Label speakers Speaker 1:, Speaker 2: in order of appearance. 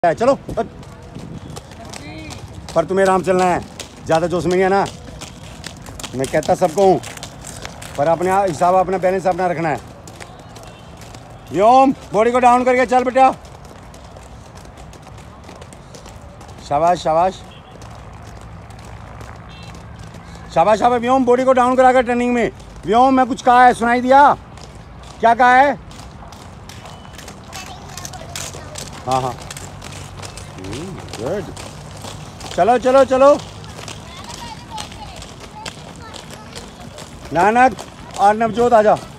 Speaker 1: चलो पर तुम्हें आराम चलना है, ज़्यादा जोश में है ना। मैं कहता सबको हूँ पर अपने हिसाब अपना बैलेंस अपना रखना है। व्योम बॉडी को डाउन करके चल बेटा, शाबाश शाबाश शाबाश शाबाश। व्योम बॉडी को डाउन करा कर टर्निंग में। व्योम मैं कुछ कहा है, सुनाई दिया? क्या कहा है? हाँ हाँ गुड। चलो चलो चलो नानक और नवजोत आ जाओ।